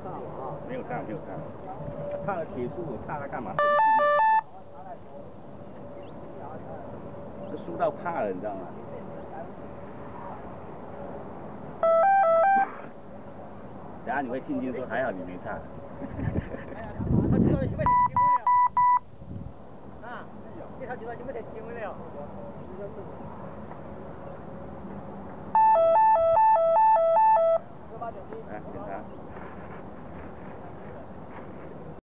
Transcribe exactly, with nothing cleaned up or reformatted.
没有差，没有差。差了铁树，差了干嘛？都输到怕了，你知道吗？等下你会庆幸说还好你没差。 他知道你没得机会了。啊，你他知道你没得机会了。